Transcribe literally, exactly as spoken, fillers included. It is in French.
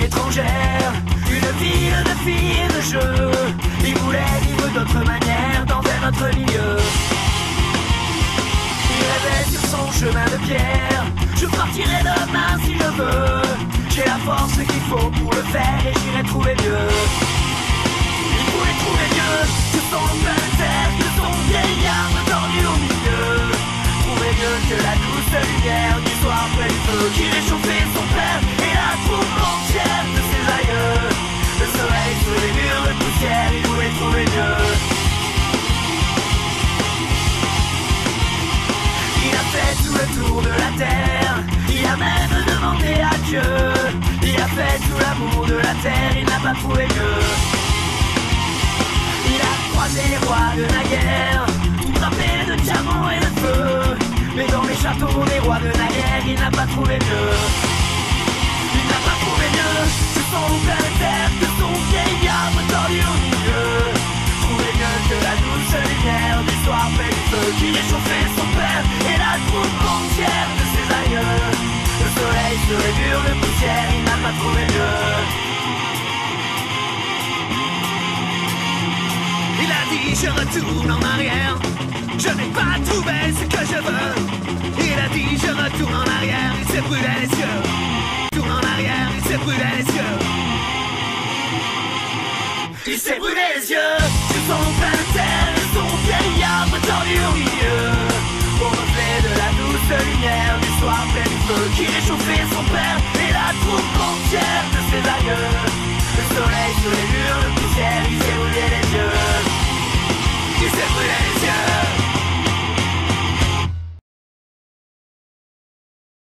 étrangère, une ville de filles de jeu. Il voulait vivre d'autres manières dans un autre milieu. Il rêvait sur son chemin de pierre. Je partirai demain si je veux. J'ai la force qu'il faut pour le faire et j'irai trouver mieux. Il voulait trouver mieux que son plein de terre, que son vieillard tordu au milieu. Trouver mieux que la douce lumière du soir près du feu qui réchauffait son père et la troupe entière de ses aïeux. Le soleil sur les murs de poussière, il voulait trouver mieux. Il a fait tout le tour de la terre, il a même demandé à Dieu. Il a fait tout l'amour de la terre, il n'a pas trouvé mieux. Il a croisé les rois de la guerre, tout frappé de diamants et de feu. Mais dans les châteaux des rois de la guerre, il n'a pas trouvé mieux. Il n'a pas trouvé mieux que son père de terre, que son vieillard tordu au milieu. Trouver mieux que la douce lumière du soir près du feu qui réchauffait son père et la troupe entière de ses aïeux. Le soleil sur les murs de poussière, il n'a pas trouvé mieux. Il a dit je retourne en arrière, je n'ai pas trouvé ce que je veux. Il a dit je retourne en arrière, il s'est brûlé les yeux. Tourne en arrière, il s'est brûlé les yeux. Il s'est brûlé les yeux sur son plein de terre et son vieil arbre tordu au milieu. Au reflet de la douce lumière du soir près du feu qui réchauffait son père